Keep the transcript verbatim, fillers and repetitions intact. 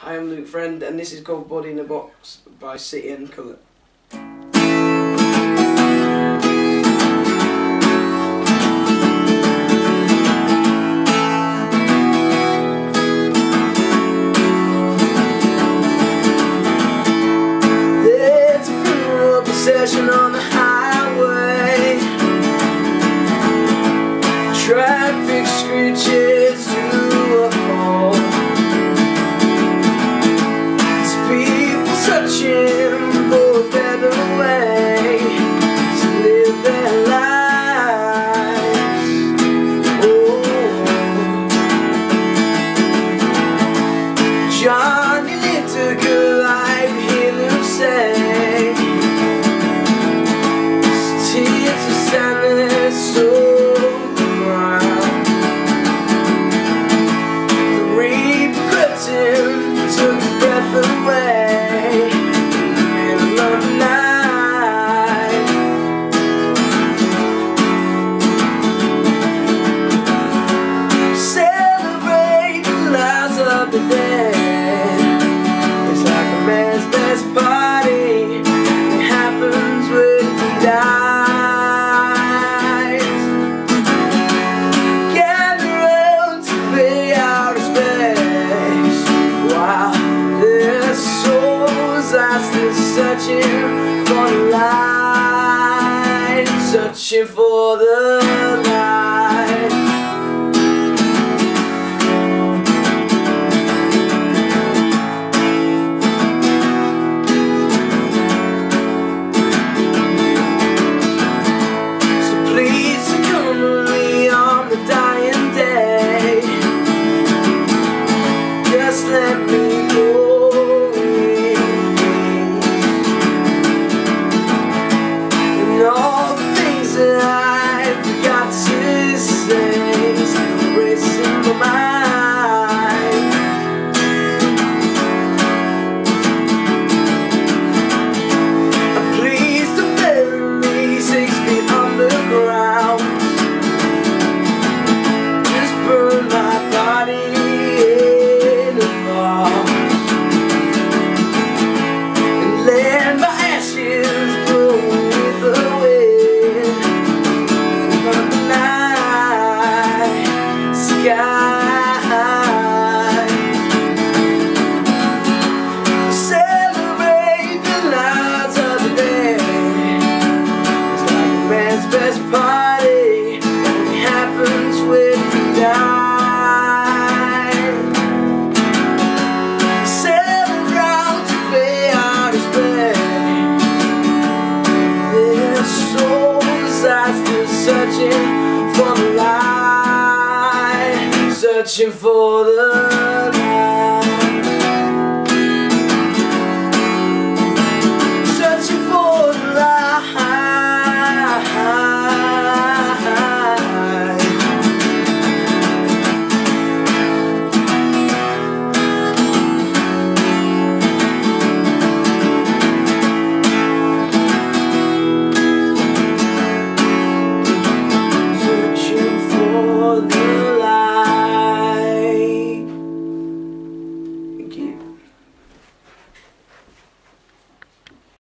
I am Luke Friend, and this is called Body in a Box by City and Colour. There's a funeral procession on the highway. Traffic screeches to a halt. Searching for a better way to live their lives. Oh, John, you lived a good life, hear them say. His tears are standing so proud. The repercussion took the breath away. It's like a man's best party. It happens when he dies. Gather round to pay our respects while their souls are still searching for the light, searching for the light. Let me go in and all the things that I forgot to say still racing my mind. Please don't bury me six feet underground. Just burn my body and let my ashes blow with the wind from the night sky. Celebrate the lives of the day. It's like a man's best party, and it happens when he dies. Searching for the light, searching for the light.